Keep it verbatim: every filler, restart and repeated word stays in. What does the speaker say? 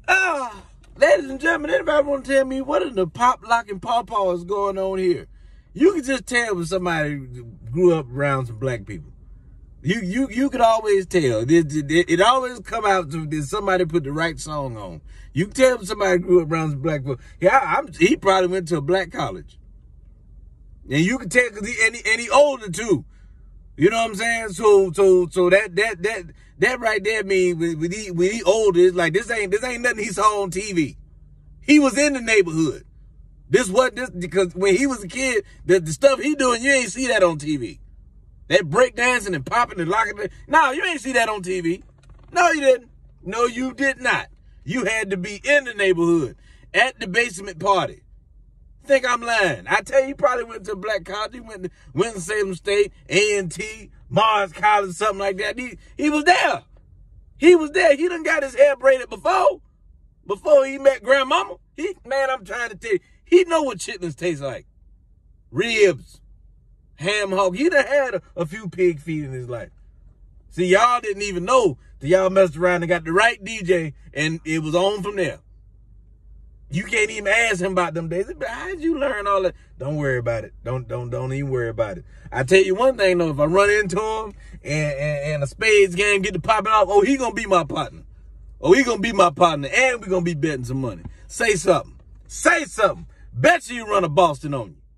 Oh, ladies and gentlemen, anybody want to tell me what in the pop, lock, and pawpaw is going on here? You can just tell when somebody grew up around some black people. You you you could always tell. It, it, it always come out to did somebody put the right song on. You can tell when somebody grew up around some black people. Yeah, I'm, he probably went to a black college. And you can tell because he and, he and he older too. You know what I'm saying? So so so that that that that right there means when, when he when he older, it's like this ain't this ain't nothing he saw on T V. He was in the neighborhood. This what this because when he was a kid, the, the stuff he doing, you ain't see that on T V. That break dancing and popping and locking. No, you ain't see that on T V. No, you didn't. No, you did not. You had to be in the neighborhood at the basement party. Think I'm lying? I tell you, he probably went to a black college. He went to Winston-Salem State, A and T, Mars College, something like that. He, he was there. He was there. He done got his hair braided before. Before he met grandmama. He, man, I'm trying to tell you, he know what chitlins taste like. Ribs, ham hock. He done had a, a few pig feet in his life. See, y'all didn't even know that y'all messed around and got the right D J, and it was on from there. You can't even ask him about them days. How'd you learn all that? Don't worry about it. Don't don't don't even worry about it. I tell you one thing though, if I run into him and, and, and a spades game get to popping off, oh, he gonna be my partner. Oh, he gonna be my partner, and we gonna be betting some money. Say something. Say something. Bet you run a Boston on you.